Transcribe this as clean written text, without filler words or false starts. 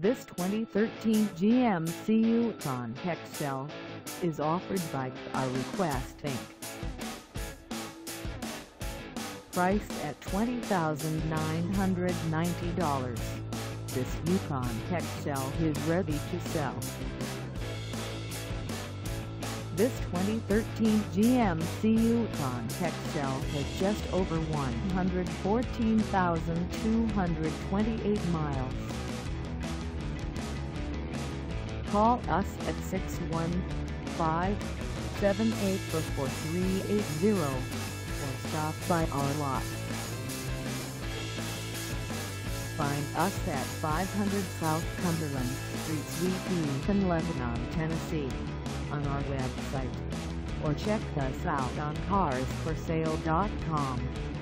This 2013 GMC Yukon XL is offered by Car Request Inc. Priced at $20,990, this Yukon XL is ready to sell. This 2013 GMC Yukon XL has just over 114,228 miles. Call us at 615-784-4380 or stop by our lot. Find us at 500 South Cumberland Street, Suite E in Lebanon, Tennessee, on our website, or check us out on carsforsale.com.